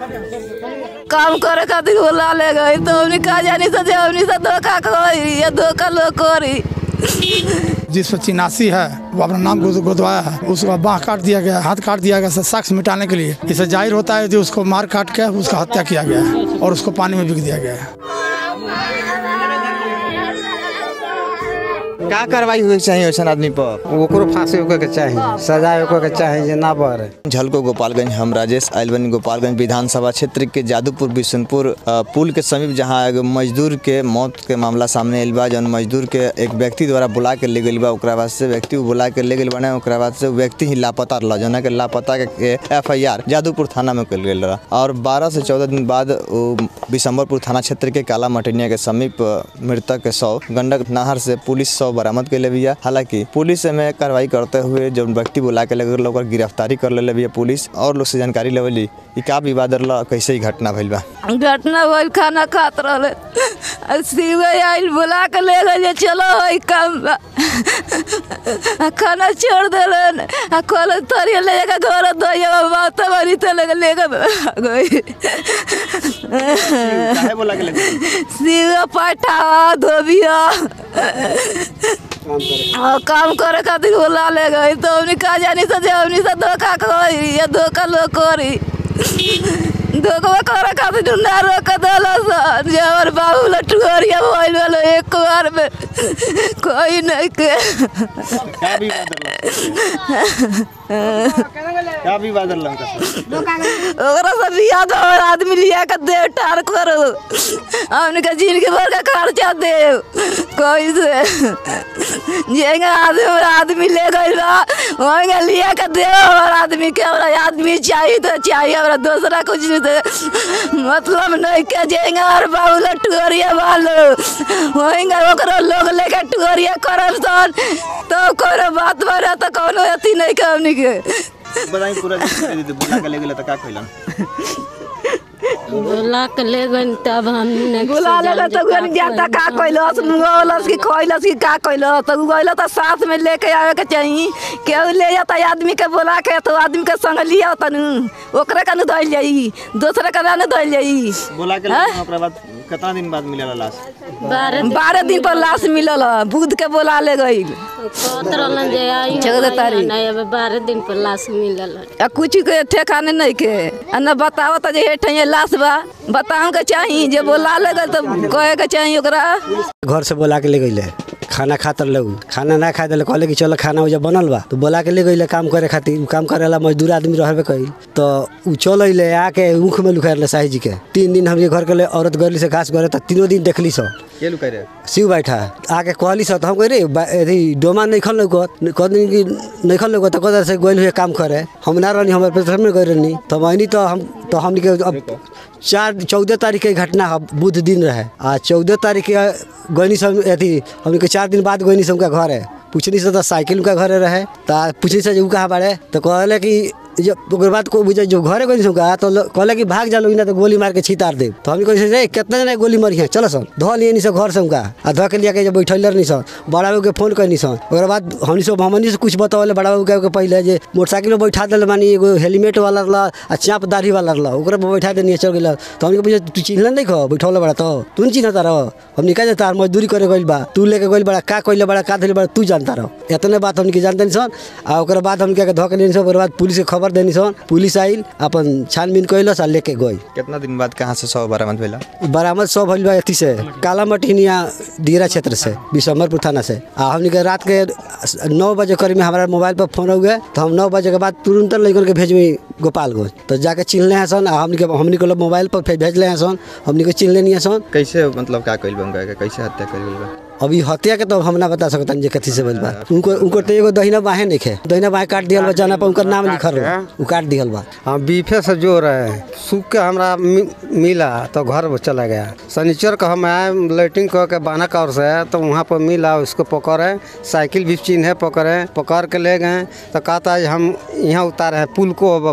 काम करे खातिर बोला ले गई तो हमने कहा जानी से हमने से धोखा करी या धोखा लोग करी। जिस पर चिनासी है वो अपना नाम गुदवाया है, उसका बाँह काट दिया गया, हाथ काट दिया गया साक्ष्य मिटाने के लिए। इससे जाहिर होता है कि उसको मार काट के उसका हत्या किया गया है और उसको पानी में बिक दिया गया है। क्या कार्रवाई हुई चाहिए वैसा आदमी पर? ओकरो फांसी होके के चाहिए, सजा होके के चाहिए जे ना बढ़े। झलको गोपालगंज, हम राजेश आइलबनी गोपालगंज विधानसभा क्षेत्र के जादूपुर बिशनपुर पुल के समीप, जहां एक मजदूर के मौत के मामला सामने आइल बा। जौन मजदूर के एक व्यक्ति द्वारा बुला के ले गइल बा, ओकरा बाद से व्यक्ति को बुला के ले गइल बने, ओकरा बाद से व्यक्ति ही लापता रहा। जौन के लापता के FIR जादूपुर थाना में कल गइल रहा और 12 से 14 दिन बाद बिशंबरपुर थाना क्षेत्र के काला मटनिया के समीप मृतक के शव गंडक नहर से पुलिस शव बरामद कर ले बिया। हालांकि पुलिस में कार्रवाई करते हुए जो व्यक्ति बुला के लगे लोग गिरफ्तारी कर ले बिया पुलिस और लोग से जानकारी लेवली का विवाद रहा, कैसे ही घटना भइल बा। घटना भइल खाना खात रहे आइल बुला के ले गए, चलो है काम खाना छोड़ दिलन कल तरिया ले जाकर घर धोइया बात बनी तो ले गई सीवा पाठा धोबिया काम करे खातिर बोला ले गई तो हमने कहा जानी से हमने से धोखा करी या धोखा लोग करी। धोखा करे खातिर ना रोक दिल जो हमारे बाबू लटुरिया भइल वाला एक बार में कोई नहीं के क्या विवाद रहा ओकरा से बियाह तो आदमी लिया के दे ठार करो, हमने का जिंदगी भर का खर्चा दे कोई से जेंगा आदमी ले गई वहीं लिया के दे आदमी के आदमी चाहिए तो चाहिए, हमारा दूसरा कुछ नहीं तो मतलब नहीं के जेंगा और बाबू लटुरिया वालो वहीं लोग लेके टुरिया करल तो कोनो बात बना तो कोनो अति नहीं के हमनी के बताई पूरा बुला के ले गेल त का कइलन? बुला के ले गन तब हमने बुला ले तो गन जाता का कइलस मुगलस की खइलस की का कइलस तो गइल तो साथ में लेके आवे के चाहिए। केहू ले जाता आदमी के बुला के तो आदमी के संग लिया तनु ओकरा का न धइल जाई, दूसरे का न धइल जाई। बुला के ओकरा बाद कितना दिन बाद मिलल लाश? 12 दिन पर लाश मिलल, बुध के बुला ले गई 14 तारीख नहीं, अब 12 दिन पर लाश मिलल। कुछ के ठेकाने नहीं के न बताओ तो जे हेठे लाश बा बताओ के चाहिए जे बोला ले गए तो कहे के चाहिए ओकरा। घर से बोला के ले गई खाना खातर लगू, खाना ना खा दिले कहले कि चलो खाना जब बनल बा तो बोला के ले गई काम करे खातिर। काम करेला मजदूर आदमी रहबे कइल तो उ चल अइले आके ऊख में लुकाइले साही जी के। 3 दिन हम घर के ले औरत गली से घास करे तो 3 दिन देखली सो के लुकाई रे शिव बैठा आके कहली सो तो हम कह रे डोमा नहीं खल कह दिन कि नहीं खल तो कदर से गोल हुए काम करे हम ना रहनी हमारे पेट में गई रहनी तो वही तो हमने के अब 14 तारीख के घटना बुध दिन रहे आ 14 तारीख के गईनी सब अथी हमने के 4 दिन बाद गईनी सब का घर है पूछनी से तो साइकिल का घर रहे तो पूछनी से कहाँ बाड़े तो कहले कि जब बाद को जो घरे गई सब तो कहले कि भाग जा लोग ना तो गोली मार के छितार दे। तो हम कहे रे कितना जना गोली मारी है चलो सर धो लिए सब घर से आ धो के लिया के जब बैठल नहीं सर बड़ा बाबू के फोन करनी सर और बाद हमनी सब हमनी से कुछ बताओले बड़ा बाबू के पहले जे मोटरसाइकिल में बैठा दिल मानी एगो हेलमेट वाला रहा आ चाप दाढ़ी वाला रहा ओकरा बैठा देनी चल गया। तो हमने पूछे तू चिन्हल नहीं खो बैठौले बड़ा तो तू नहीं चिन्हता रहो हमने कहा जाता मजदूरी करे गई बा तू लेके गई बड़ा का कहले बड़ा का दिल बड़ा तू जानता रहो इतने बात हमने जानते नहीं सन। आ ओकरा बाद हम क्या धो के लेनी सब बाद पुलिस के खबर देनी सन पुलिस आइल अपन छानबीन कैलस आ लेके गई। कितना दिन बाद कहाँ से सब बरामद भेला? बरामद सब भइल बा अथी से काला मटिनिया दियरा क्षेत्र से बिशंबरपुर थाना से। आ हमनी के रात के 9 बजे करीब में हमारा मोबाइल पर फोन हो गया तो हम 9 बजे के बाद तुरंत लेकर के भेजबी गोपालगंज तो जाके चिन्हले हैं सन हमनी के मोबाइल पर भेजले हैं सन हमनी के चिन्हले नहीं है सन। कैसे मतलब का कइल बा कैसे हत्या कइल बा? अभी हत्या के तो हम ना बता सकता जे कथी से बा उनको तो एगो दहिना बाहे नहीं खे दहिना बाहे काट दियल बा जाना पर उनका नाम लिखल रहा उ काट दियल बा। हाँ बीफे से जो रहे सूख के हमरा मिला तो घर चला गया। शनिचर को हम आए लाइटिंग कह के बाना कौर से तो वहाँ पर मिला उसको पकड़े साइकिल भी चिन्हे पकड़ के ले गए तो कहता है हम यहाँ उतारे हैं पुल को बगल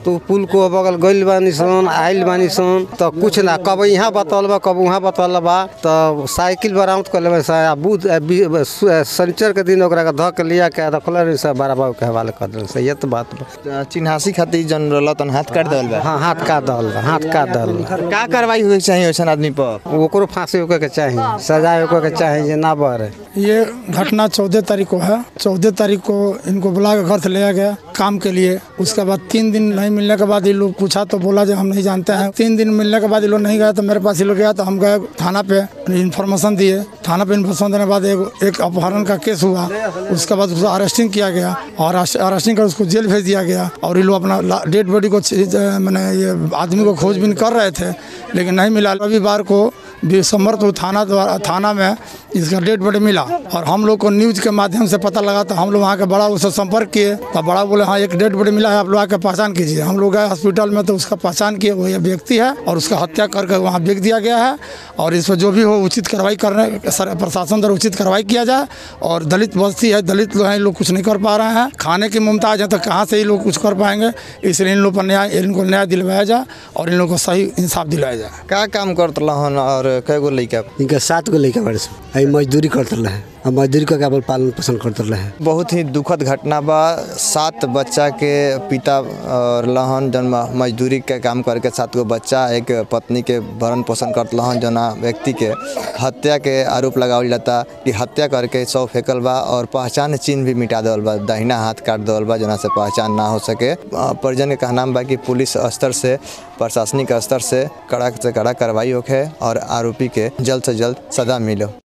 तो पुल को बगल गइल बानी सन आइल बानी सन तो कुछ ना कब यहाँ बतल बा कब वहाँ बतल बा तो साइकिल बरामद कर लेबे शनिचर के दिन ओकरा के ध के लिया के रखल रही से बड़ा बाबू के हवाले कर देल से ये तो बात बा। चिन्हासी खातिर जन रहल तन हाथ काट देल बा। हाँ हाथ काट दल हाथ काट दल का कार्रवाई होए चाहिए वैसन आदमी पर ओकरो फांसी होके के चाहिए सजा होके के चाहिए जे ना बढ़े। ये घटना 14 तारीख को है। 14 तारीख को इनको बुला के घर से लिया गया काम के लिए। उसके बाद 3 दिन नहीं मिलने के बाद ये लोग पूछा तो बोला जो हम नहीं जानते हैं। 3 दिन मिलने के बाद ये लोग नहीं गए तो मेरे पास ये लोग गया तो हम गए थाना पे इन्फॉर्मेशन दिए। थाना पे इन्फॉर्मेशन देने के बाद एक अपहरण का केस हुआ। उसके बाद उसको अरेस्टिंग किया गया और अरेस्टिंग कर उसको जेल भेज दिया गया। और ये लोग अपना डेड बॉडी को मैंने ये आदमी को खोजबीन कर रहे थे लेकिन नहीं मिला। रविवार को दिसंबर को थाना में इसका डेड बॉडी मिला और हम लोग को न्यूज़ के माध्यम से पता लगा तो हम लोग वहाँ के बड़ा उससे संपर्क किए तो बड़ा बोले हाँ एक डेड बॉडी मिला है आप लोग आके पहचान कीजिए। हम लोग गए हॉस्पिटल में तो उसका पहचान किए वो ये व्यक्ति है और उसका हत्या करके वहाँ बेच दिया गया है। और इस पर जो भी हो उचित कार्रवाई करने प्रशासन द्वारा उचित कार्रवाई किया जाए। और दलित बस्ती है दलित लोग हैं लोग कुछ नहीं कर पा रहे हैं खाने की मुमताज है तो कहाँ से ये लोग कुछ कर पाएंगे। इसलिए इन लोग पर इनको न्याय दिलवाया जाए और इन लोगों को सही इंसाफ दिलाया जाए। का काम करतल हन और कई गो लइका इनका 7 गो लड़का बड़े से मजदूरी करते रहे और मजदूरी करके अपन पालन पोषण करते रहे। बहुत ही दुखद घटना बा। 7 बच्चा के पिता और लहन जन मजदूरी के काम करके 7 गो बच्चा एक पत्नी के भरण पोषण करत लहन जना व्यक्ति के हत्या के आरोप लगावल जाता कि हत्या करके शव फेंकल बा और पहचान चिन्ह भी मिटा देवल बा। दाहिना हाथ काट देवल बा जना से पहचान ना हो सके। परिजन के कहना बा कि पुलिस स्तर से प्रशासनिक स्तर से कड़ा कार्रवाई होखे और आरोपी के जल्द से जल्द सजा मिलो।